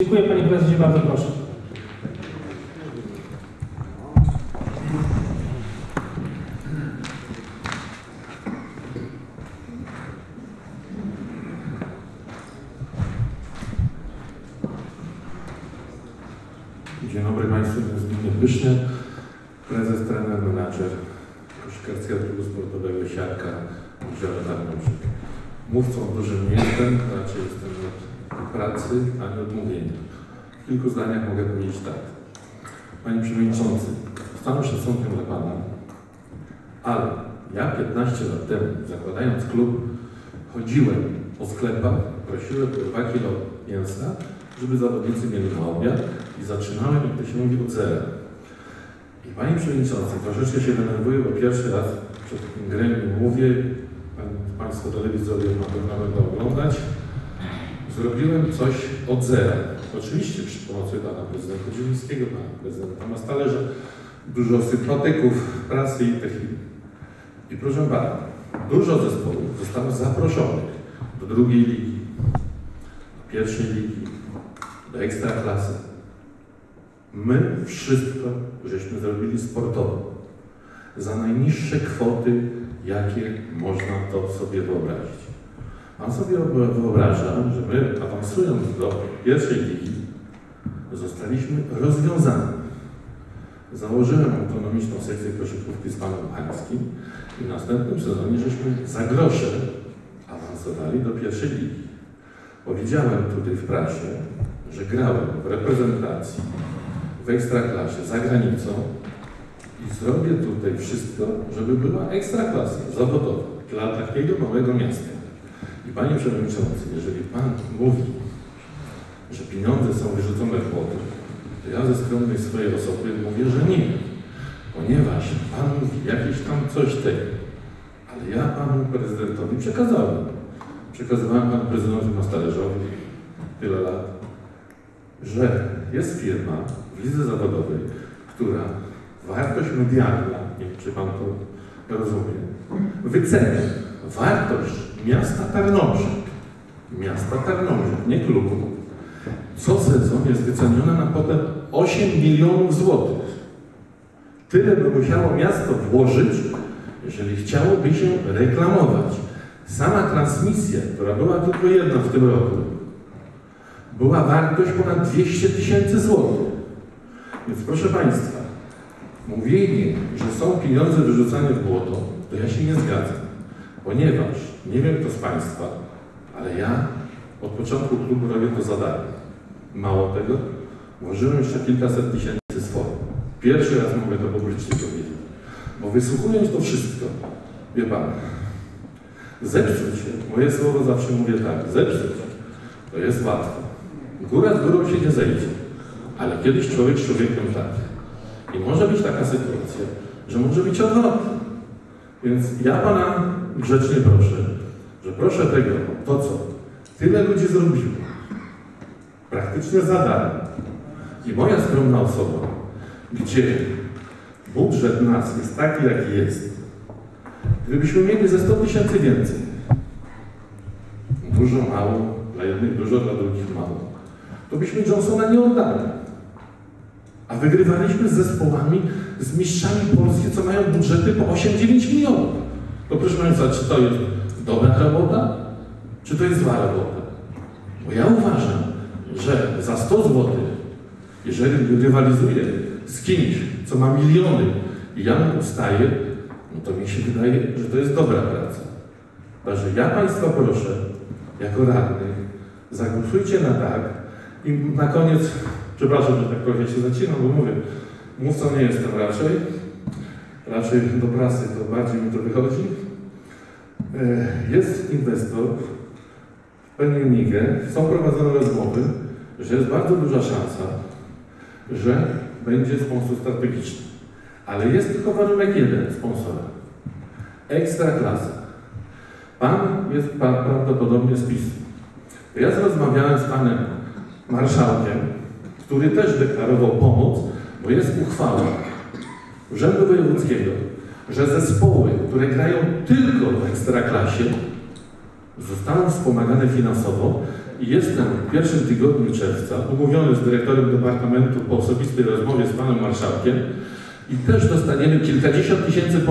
Dziękuję panie prezesie, bardzo proszę. Dzień dobry Państwu, Zbigniew Pyszny, prezes, trener, menadżer koszykarskiego klubu sportowego Siarka w dziale Tarnowszyk. Mówcą dużym nie jestem, raczej jestem od pracy, a nie od mówienia. W kilku zdaniach mogę powiedzieć tak. Panie Przewodniczący, z całym szacunkiem dla Pana, ale ja 15 lat temu, zakładając klub, chodziłem po sklepach, prosiłem o 2 kilo mięsa, żeby zawodnicy mieli na obiad i zaczynałem, jak to się mówi, od zera. I Panie Przewodniczący, troszeczkę się denerwuję, bo pierwszy raz przed takim gremium mówię, Państwo telewizorowie na pewno będą oglądać, zrobiłem coś od zera. Oczywiście przy pomocy Pana Prezydenta Zielińskiego, Pana Prezydenta Mastalerza, dużo sympatyków, prasy i techniki. I proszę Pana, dużo zespołów zostało zaproszonych do drugiej ligi, do pierwszej ligi, do ekstraklasy. My wszystko żeśmy zrobili sportowo. Za najniższe kwoty, jakie można to sobie wyobrazić. Pan sobie wyobraża, że my, awansując do pierwszej ligi, zostaliśmy rozwiązani. Założyłem autonomiczną sekcję koszykówki z Panem Hańskim i w następnym sezonie żeśmy za grosze awansowali do pierwszej ligi. Powiedziałem tutaj w prasie, że grałem w reprezentacji, w ekstraklasie, za granicą i zrobię tutaj wszystko, żeby była ekstraklasa zawodowa dla takiego małego miasta. I Panie Przewodniczący, jeżeli Pan mówi, że pieniądze są wyrzucone w błoto, to ja ze skromnej swojej osoby mówię, że nie. Ponieważ Pan mówi jakieś tam coś tego, ale ja Panu Prezydentowi przekazałem. Przekazywałem Panu Prezydentowi Mastalerzowi tyle lat, że jest firma w lidze zawodowej, która wartość medialna, nie wiem, czy Pan to rozumie, wycenia wartość miasta Tarnobrzeg, nie klubu, co sezon jest wyceniona na potem 8 milionów złotych. Tyle by musiało miasto włożyć, jeżeli chciałoby się reklamować. Sama transmisja, która była tylko jedna w tym roku, była wartość ponad 200 000 złotych. Więc proszę Państwa, mówienie, że są pieniądze wyrzucane w błoto, to ja się nie zgadzam. Ponieważ, nie wiem kto z Państwa, ale ja od początku klubu robię to za darmo. Mało tego, włożyłem jeszcze kilkaset tysięcy swoich. Pierwszy raz mogę to publicznie powiedzieć. Bo wysłuchując to wszystko, wie Pan, zepsuć się, moje słowo zawsze mówię tak, zepsuć to jest łatwo. Góra z górą się nie zejdzie, ale kiedyś człowiek z człowiekiem tak. I może być taka sytuacja, że może być odwrotnie. Więc ja Pana grzecznie proszę, że proszę tego, to co tyle ludzi zrobiło, praktycznie za darmo. I moja skromna osoba, gdzie budżet nas jest taki, jaki jest, gdybyśmy mieli ze 100 000 więcej, dużo mało, dla jednych dużo, dla drugich mało, to byśmy Johnsona nie oddali. A wygrywaliśmy z zespołami, z mistrzami Polski, co mają budżety po 8-9 milionów. To proszę Państwa, czy to jest dobra robota, czy to jest zła robota? Bo ja uważam, że za 100 zł, jeżeli rywalizuję z kimś, co ma miliony i ja mu ustaję, no to mi się wydaje, że to jest dobra praca. Także ja Państwa proszę, jako radnych, zagłosujcie na tak i na koniec, przepraszam, że tak trochę się zacinam, bo mówię, mówcą nie jestem raczej do prasy to bardziej mi to wychodzi. Jest inwestor w Penninigę, są prowadzone rozmowy, że jest bardzo duża szansa, że będzie sponsor strategiczny. Ale jest tylko warunek jeden sponsora. Ekstraklasa. Pan jest prawdopodobnie z PiS-u. Ja rozmawiałem z panem marszałkiem, który też deklarował pomoc, bo jest uchwała Urzędu Wojewódzkiego, że zespoły, które grają tylko w ekstraklasie, zostaną wspomagane finansowo i jestem w pierwszym tygodniu czerwca umówiony z dyrektorem departamentu po osobistej rozmowie z panem marszałkiem i też dostaniemy kilkadziesiąt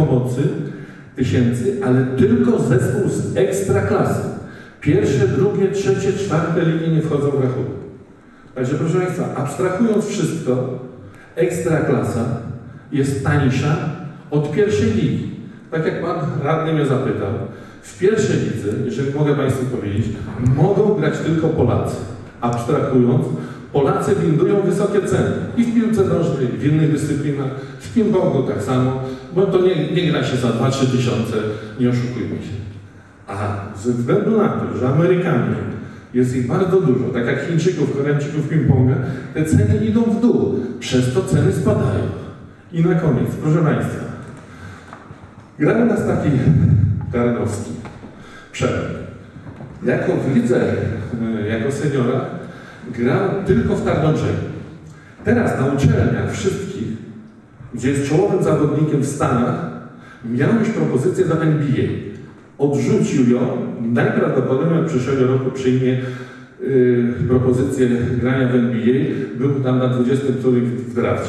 tysięcy, ale tylko zespół z ekstraklasy. Pierwsze, drugie, trzecie, czwarte linie nie wchodzą w rachunek. Także proszę Państwa, abstrahując wszystko, ekstraklasa jest tańsza od pierwszej ligi. Tak jak pan radny mnie zapytał, w pierwszej lidze, jeżeli mogę Państwu powiedzieć, mogą grać tylko Polacy. Abstrahując, Polacy windują wysokie ceny. I w piłce nożnej, i w innych dyscyplinach, w ping-pongu tak samo, bo to nie gra się za 2-3 tysiące, nie oszukujmy się. A ze względu na to, że Amerykanie, jest ich bardzo dużo, tak jak Chińczyków, Koreańczyków ping-ponga, te ceny idą w dół, przez to ceny spadają. I na koniec, proszę Państwa, grał nas taki Tarnowski, Przemek. Jako w lidze, jako seniora, grał tylko w Tarnobrzegu. Teraz na uczelniach wszystkich, gdzie jest czołowym zawodnikiem w Stanach, miał już propozycję do NBA. Odrzucił ją, najprawdopodobniej przyszłego roku przyjmie propozycję grania w NBA, był tam na 20 którym w drafcie.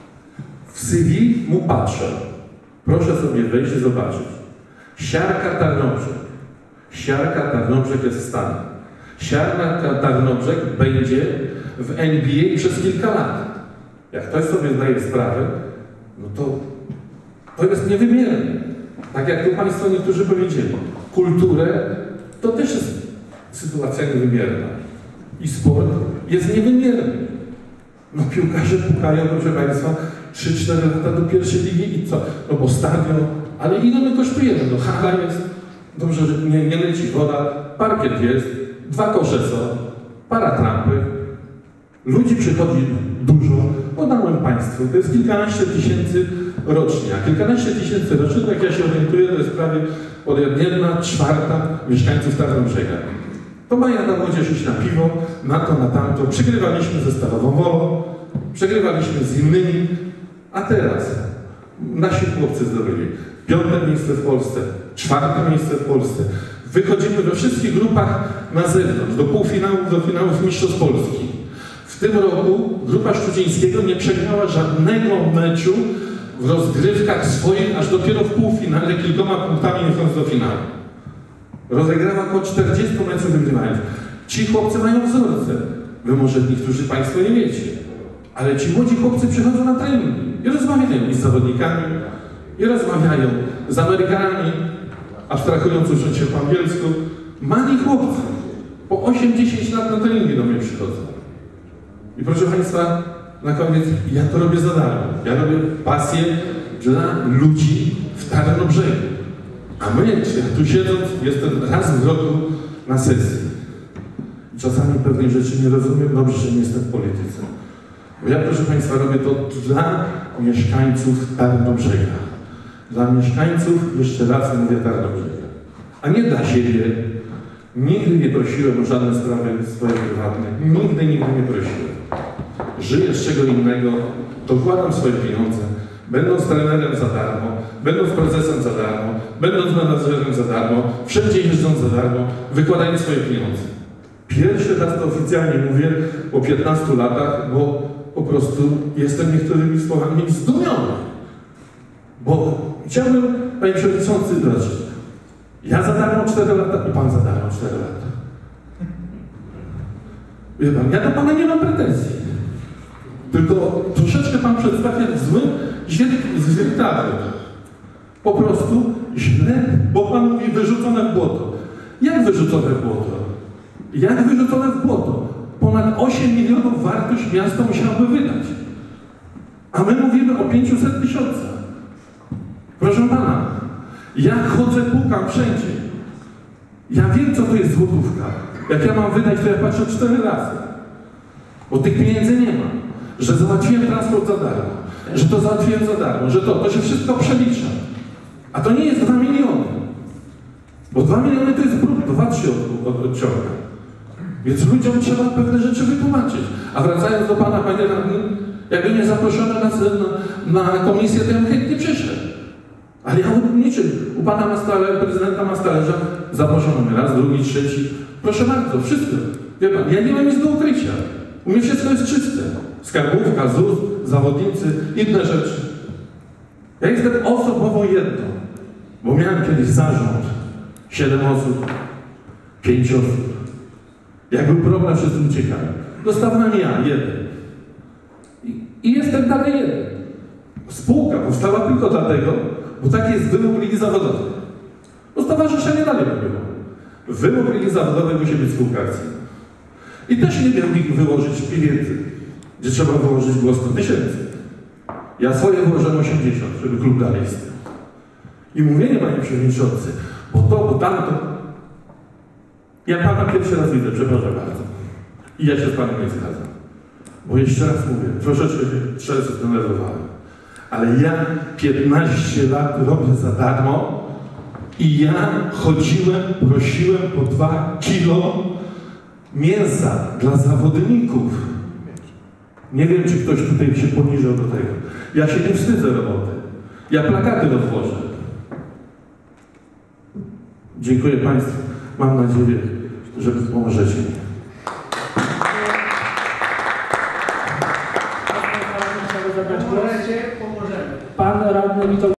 W CV mu patrzę. Proszę sobie wejść i zobaczyć. Siarka Tarnobrzeg. Siarka Tarnobrzeg jest w Stanach. Siarka Tarnobrzeg będzie w NBA przez kilka lat. Jak ktoś sobie zdaje sprawę, no to jest niewymierne. Tak jak tu Państwo niektórzy powiedzieli, kulturę to też jest sytuacja niewymierna. I sport jest niewymierny. No piłkarze pukają, proszę Państwa, 3-4 lata do pierwszej ligi i co? No bo stadion, ale ile my kosztujemy? No hala jest, dobrze, że nie leci woda, parkiet jest, 2 kosze są, para trampy, ludzi przychodzi dużo, podałem Państwu, to jest kilkanaście tysięcy rocznie, a kilkanaście tysięcy rocznie, jak ja się orientuję, to jest prawie od 1/4 mieszkańców Tarnobrzega. To mają na młodzież iść na piwo, na to, na tamto, przegrywaliśmy ze Stalową Wolą, przegrywaliśmy z innymi, a teraz nasi chłopcy zdobyli 5. miejsce w Polsce, 4. miejsce w Polsce. Wychodzimy we wszystkich grupach na zewnątrz, do półfinałów, do finałów Mistrzostw Polski. W tym roku grupa Szczucińskiego nie przegrała żadnego meczu w rozgrywkach swoich, aż dopiero w półfinale kilkoma punktami nie wchodząc do finału. Rozegrała około 40 meczów wygrywając. Ci chłopcy mają wzorce. Wy może niektórzy Państwo nie wiecie. Ale ci młodzi chłopcy przychodzą na trening i rozmawiają i z zawodnikami, i rozmawiają z Amerykanami, abstrahując ucząc się po angielsku. Mali chłopcy po 8-10 lat na treningi do mnie przychodzą. I proszę Państwa, na koniec, ja to robię za darmo. Ja robię pasję dla ludzi w Tarnobrzegu. A my, ja tu siedząc, jestem raz w roku na sesji. I czasami pewnych rzeczy nie rozumiem, dobrze, że nie jestem w polityce. Bo ja, proszę Państwa, robię to dla mieszkańców Tarnobrzega. Dla mieszkańców, jeszcze raz mówię, Tarnobrzega. A nie dla siebie. Nigdy nie prosiłem o żadne sprawy swoje prywatne. Nigdy nie prosiłem. Żyję z czego innego, dokładam swoje pieniądze, będąc trenerem za darmo, będąc prezesem za darmo, będąc menadżerem za darmo, wszędzie jeżdżąc za darmo, wykładając swoje pieniądze. Pierwszy raz to oficjalnie mówię po 15 latach, bo po prostu jestem niektórymi słowami zdumiony. Bo chciałbym, Panie Przewodniczący, dodać, ja za darmo 4 lata i Pan za darmo 4 lata. Wie Pan, ja do Pana nie mam pretensji. Tylko troszeczkę Pan przedstawia w złym zwiertadle. Po prostu źle, bo Pan mówi wyrzucone w błoto. Jak wyrzucone w błoto? Jak wyrzucone w błoto? Ponad 8 milionów wartość miasto musiałoby wydać. A my mówimy o 500 000. Proszę Pana, ja chodzę, pukam wszędzie. Ja wiem, co to jest złotówka. Jak ja mam wydać, to ja patrzę 4 razy. Bo tych pieniędzy nie ma. Że załatwiłem transport za darmo. Że to załatwiłem za darmo. Że to się wszystko przelicza. A to nie jest 2 miliony. Bo 2 miliony to jest brutto, 2-3 odciąga. Więc ludziom trzeba pewne rzeczy wytłumaczyć. A wracając do Pana, Panie Radny, jakby mnie zaproszono na komisję, to ja bym chętnie przyszedł. Ale ja niczym. U Pana prezydenta Mastalerza zaproszono mnie raz, drugi, trzeci. Proszę bardzo, wszystko. Wie pan, ja nie mam nic do ukrycia. U mnie wszystko jest czyste. Skarbówka, ZUS, zawodnicy, inne rzeczy. Ja jestem osobową jedną, bo miałem kiedyś zarząd. 7 osób, 5 osób. Jak był problem, wszyscy uciekali. Zostawałem ja, jeden. I jestem dalej jeden. Spółka powstała tylko dlatego, bo taki jest wymóg ligi zawodowej. Bo stowarzyszenie dalej by było. Wymóg ligi zawodowej musi być spółka akcyjna. I też nie miał nikt wyłożyć pieniędzy, gdzie trzeba wyłożyć było 100 000. Ja swoje wyłożyłem 80, żeby klub dalej istniał. I mówienie, panie przewodniczący, bo to, bo tamto. Ja pana pierwszy raz widzę, przepraszam bardzo. I ja się z panem nie zgadzam. Bo jeszcze raz mówię, troszeczkę się zdenerwowałem. Ale ja 15 lat robię za darmo i ja chodziłem, prosiłem po 2 kilo mięsa dla zawodników. Nie wiem, czy ktoś tutaj się poniżył do tego. Ja się nie wstydzę roboty. Ja plakaty rozłożę. Dziękuję państwu. Mam nadzieję, że pomożecie mi. Pan radny Witold